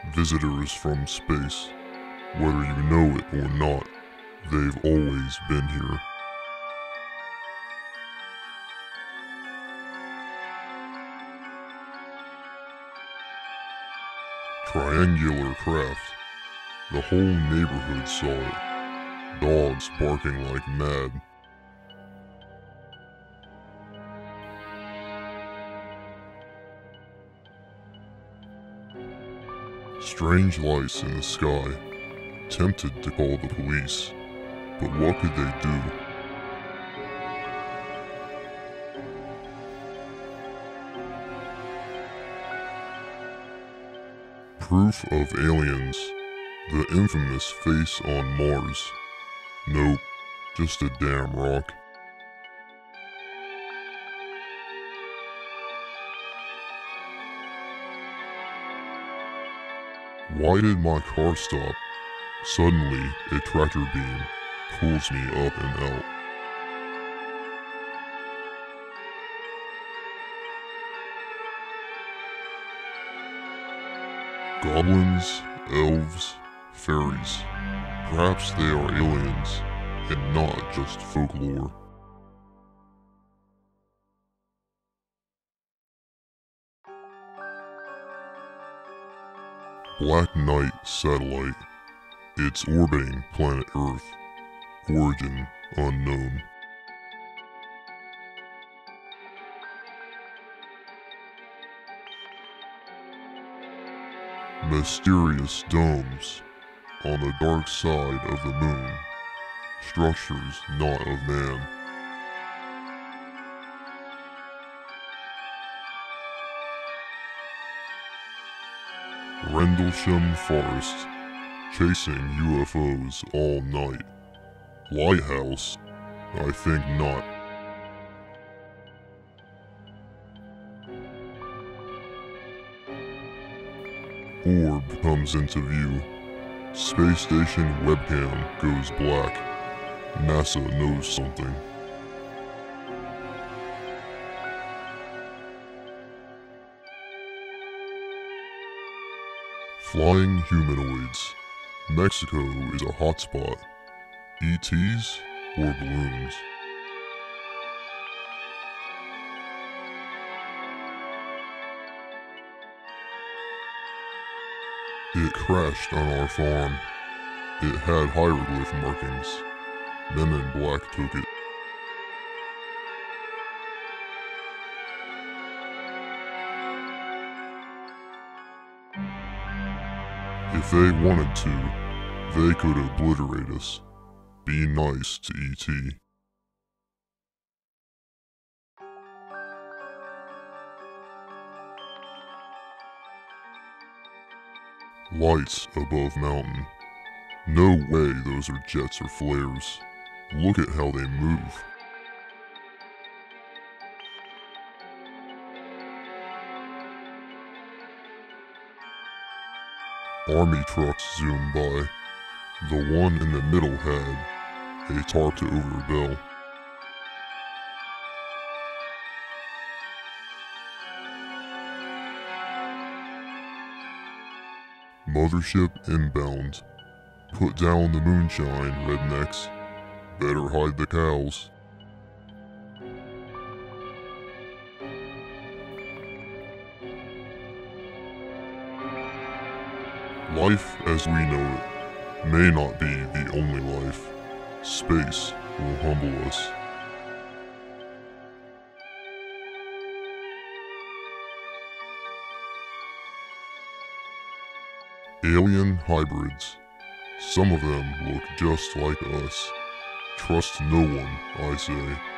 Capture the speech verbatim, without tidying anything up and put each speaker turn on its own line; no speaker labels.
Visitors from space. Whether you know it or not, they've always been here. Triangular craft. The whole neighborhood saw it. Dogs barking like mad. Strange lights in the sky. Tempted to call the police, but what could they do? Proof of aliens. The infamous face on Mars. Nope, just a damn rock. Why did my car stop? Suddenly, a tractor beam pulls me up and out. Goblins, elves, fairies. Perhaps they are aliens, and not just folklore. Black Knight satellite. It's orbiting planet Earth. Origin unknown. Mysterious domes on the dark side of the moon. Structures not of man. Rendlesham Forest. Chasing U F Os all night. Lighthouse? I think not. Orb comes into view. Space station webcam goes black. NASA knows something. Flying humanoids. Mexico is a hotspot. E T s or balloons? It crashed on our farm. It had hieroglyph markings. Men in black took it. If they wanted to, they could obliterate us. Be nice to E T Lights above mountain. No way those are jets or flares. Look at how they move. Army trucks zoom by. The one in the middle had a tarped over bell. Mothership inbound. Put down the moonshine, rednecks. Better hide the cows. Life as we know it may not be the only life. Space will humble us. Alien hybrids. Some of them look just like us. Trust no one, I say.